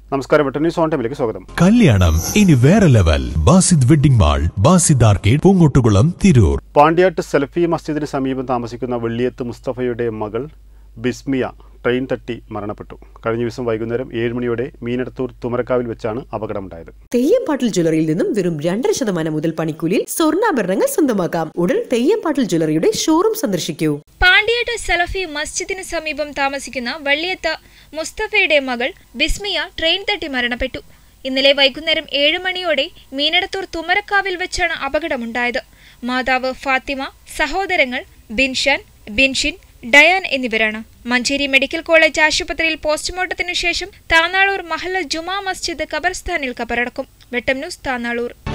നമസ്കാരം, news on ടൈമിലേക്ക് സ്വാഗതം. കല്യാണം ഇനി വേറെ level. Basid wedding mall, Basid arcade, Poongottukulam, Tirur. Pandiyattu സലഫി മസ്ജിദിന് സമീപം താമസിക്കുന്ന വെള്ളിയത്ത് മുസ്തഫയുടെ മകൾ ബിസ്മിയ ട്രെയിൻ തട്ടി മരണപ്പെട്ടു. കഴിഞ്ഞ ദിവസം വൈകുന്നേരം 7 മണിയോടെ മീനടത്തൂർ തുമരക്കാവിൽ വെച്ചാണ് അപകടമുണ്ടായത്. തെയ്യംപാട്ടിൽ ജ്വല്ലറിയിൽ നിന്നും വെറും 2% മുതൽ പണിക്കൂലിയിൽ സ്വർണ്ണാഭരണങ്ങൾ സ്വന്തമാക്കാം. ഉടൻ തെയ്യംപാട്ടിൽ ജ്വല്ലറിയുടെ ഷോറൂം സന്ദർശിക്കൂ. പാണ്ടിയാട്ട് സലഫി മസ്ജിദിന് സമീപം താമസിക്കുന്ന വെള്ളിയത്ത് മുസ്തഫയുടെ മകൾ ബിസ്മിയ ട്രെയിൻ തട്ടി മരണപ്പെട്ടു. ഇന്നലെ വൈകുന്നേരം 7 മണിയോടെ മീനടത്തൂർ തുമരക്കാവിൽ വെച്ചാണ് അപകടമുണ്ടായത്. മാതാവ് ഫാത്തിമ, സഹോദരങ്ങൾ ബിൻഷാൻ, ബിൻഷിൻ, ഡയാൻ എന്നിവരാണ്. മഞ്ചേരി മെഡിക്കൽ കോളേജ് ആശുപത്രിയിൽ പോസ്റ്റ്മോർട്ടത്തിനു ശേഷം താനാളൂർ മഹല്ല ജുമാ മസ്ജിദ് ഖബർസ്ഥാനിൽ ഖബറടക്കും. വെട്ടം ന്യൂസ്, താനാളൂർ.